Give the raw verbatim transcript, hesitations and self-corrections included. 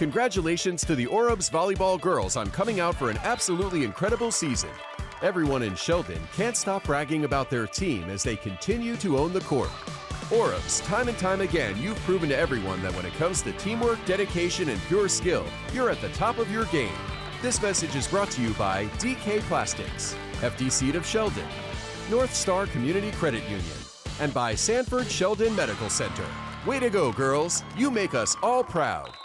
Congratulations to the Orob's volleyball girls on coming out for an absolutely incredible season. Everyone in Sheldon can't stop bragging about their team as they continue to own the court. Orob's, time and time again, you've proven to everyone that when it comes to teamwork, dedication, and pure skill, you're at the top of your game. This message is brought to you by D K Plastics, F D C of Sheldon, North Star Community Credit Union, and by Sanford Sheldon Medical Center. Way to go, girls! You make us all proud.